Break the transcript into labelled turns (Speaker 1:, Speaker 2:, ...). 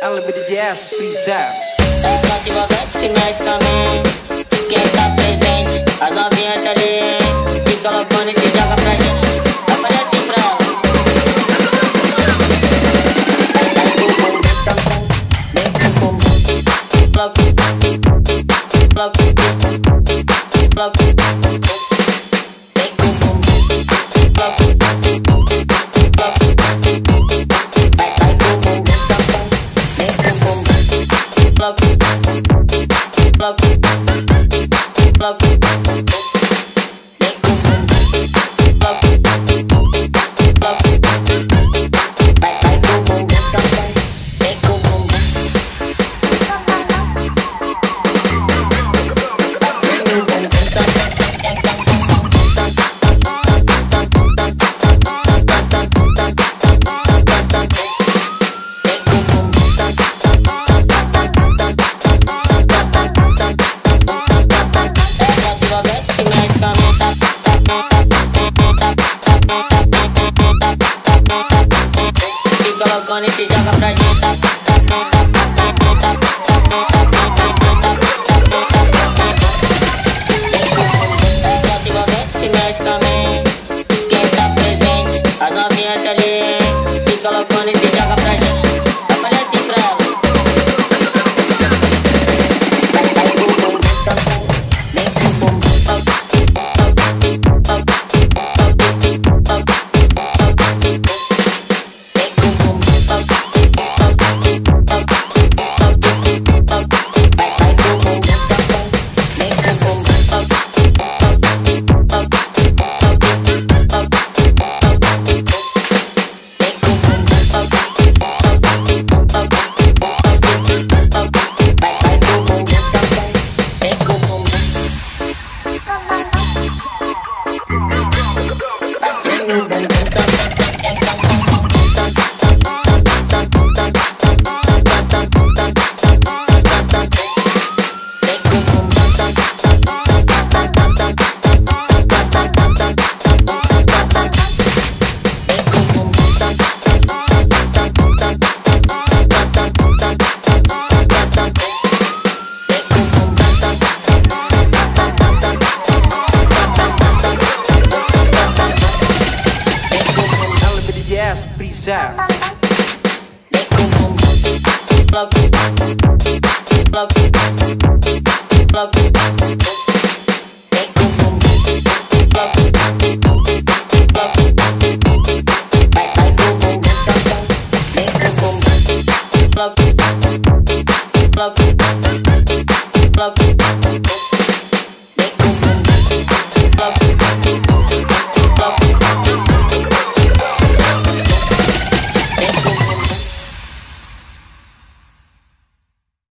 Speaker 1: LBDJS presents.
Speaker 2: É só envolvente que mexe também. Quem tá presente, as novinhas ali. Se colocando e se joga pra gente. Aparece pra ela. Vem com bumbum, bloco, bloco, bloco. Vem com bumbum, bloco, bloco. Vai com bumbum, vem com bumbum, bloco, bloco, bloco. Vem com bumbum, bloco, bloco. Vai com bumbum também, vem com bumbum. Colocando e se joga pra gente. É só envolvente que mexe também. Quem tá presente, as novinhas ali. Se colocando e se joga pra gente. Aparece pra ela. Vai com bumbum também. Vem com bumbum.
Speaker 1: LBDJS presents.